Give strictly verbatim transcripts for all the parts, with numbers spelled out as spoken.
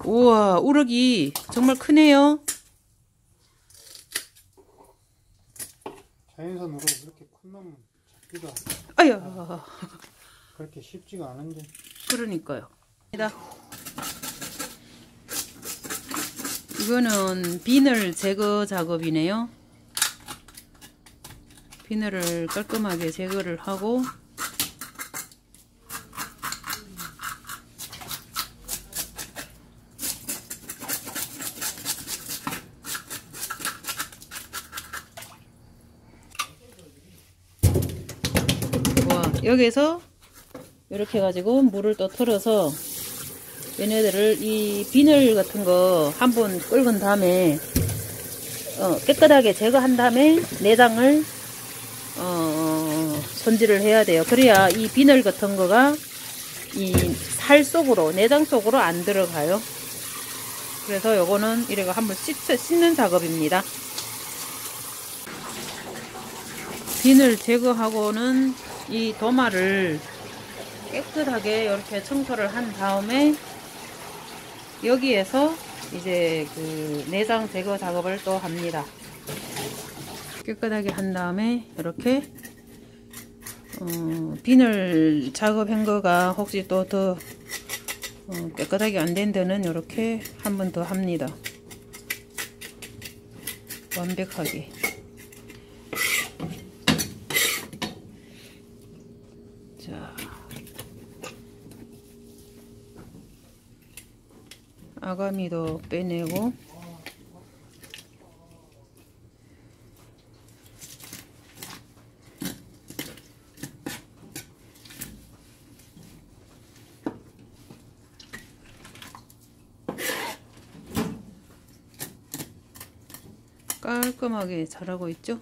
우와, 우럭이 정말 크네요. 자연산으로 이렇게 큰 놈은 잡기가 아유, 그렇게 쉽지가 않은데. 그러니까요. 이거는 비늘 제거 작업이네요. 비늘을 깔끔하게 제거를 하고 와, 여기서 이렇게 해가지고 물을 또 틀어서 얘네들을 이 비늘 같은 거 한번 끓은 다음에 어, 깨끗하게 제거한 다음에 내장을 어, 손질을 해야 돼요. 그래야 이 비늘 같은 거가 이 살 속으로, 내장 속으로 안 들어가요. 그래서 요거는 이래가 한번 씻, 씻는 작업입니다. 비늘 제거하고는 이 도마를 깨끗하게 이렇게 청소를 한 다음에 여기에서 이제 그 내장 제거 작업을 또 합니다. 깨끗하게 한 다음에 이렇게 어, 비늘 작업한 거가 혹시 또 더 어, 깨끗하게 안 된 데는 이렇게 한 번 더 합니다. 완벽하게. 자, 아가미도 빼내고 깔끔하게 잘하고 있죠?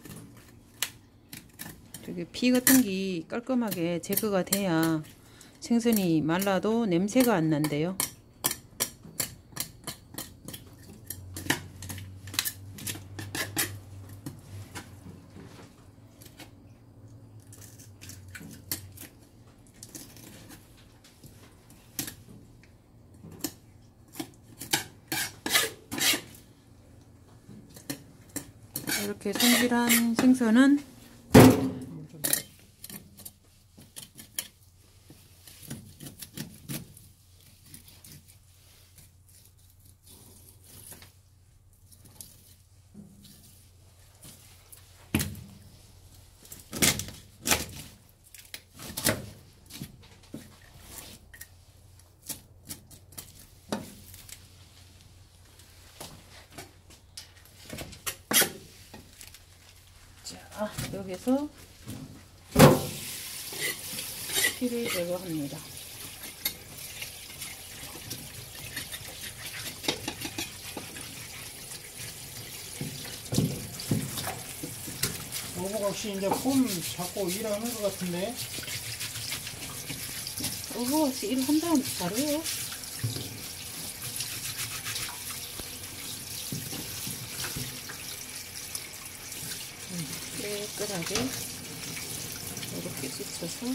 저기 피 같은 게 깔끔하게 제거가 돼야 생선이 말라도 냄새가 안 난대요. 이렇게 손질한 생선은 자, 여기서 피를 제거합니다. 어부각시 이제 폼 잡고 일하는 것 같은데. 어부각시 일한다면 잘해요. 깨끗하게 이렇게 씻어서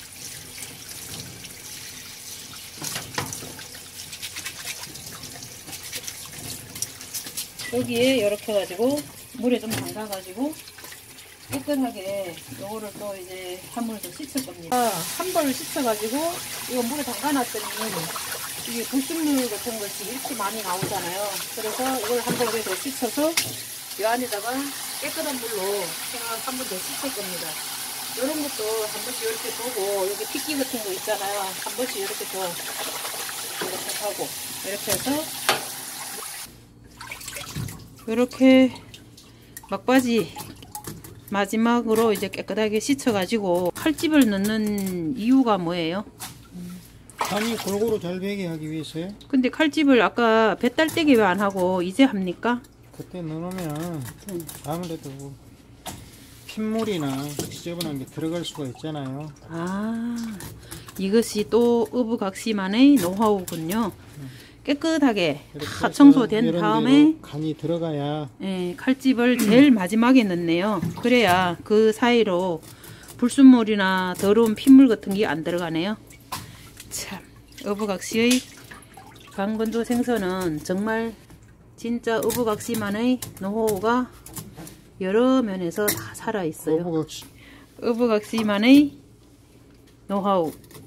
여기에 이렇게 해가지고 물에 좀 담가가지고 깨끗하게 요거를 또 이제 한 번 더 씻을 겁니다. 한 번을 씻어가지고 이거 물에 담가놨더니 이게 불순물 같은 것이 이렇게 많이 나오잖아요. 그래서 이걸 한 번 더 씻어서 이 안에다가 깨끗한 물로 한 번 더 씻을 겁니다. 이런 것도 한 번씩 이렇게 보고 여기 핏기 같은 거 있잖아요. 한 번씩 이렇게 더 이렇게 하고 이렇게 해서 이렇게 막바지 마지막으로 이제 깨끗하게 씻어가지고 칼집을 넣는 이유가 뭐예요? 간이 골고루 잘 배게 하기 위해서요. 근데 칼집을 아까 배달 때기 왜 안 하고 이제 합니까? 그때 넣으면 아무래도 핏물이나 지저분한 게 들어갈 수가 있잖아요. 아, 이것이 또 어부각시만의 노하우군요. 깨끗하게 다 청소된 다음에 간이 들어가야 예, 칼집을 제일 마지막에 넣네요. 그래야 그 사이로 불순물이나 더러운 핏물 같은 게 안 들어가네요. 참, 어부각시의 강건조 생선은 정말 진짜 어부각시만의 노하우가 여러 면에서 다 살아있어요. 어부각시. 어부각시만의 노하우.